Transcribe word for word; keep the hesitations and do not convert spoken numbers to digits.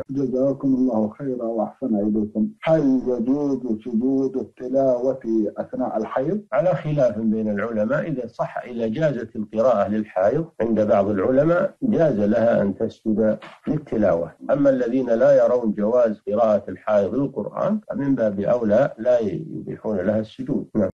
جزاكم الله خيرا وأحسن إليكم. هل يجوز سجود التلاوة أثناء الحيض؟ على خلاف بين العلماء. إذا صح إذا جازت القراءة للحائض عند بعض العلماء جاز لها أن تسجد للتلاوة. أما الذين لا يرون جواز قراءة الحائض للقرآن فمن باب أولى لا يبيحون لها السجود. نعم.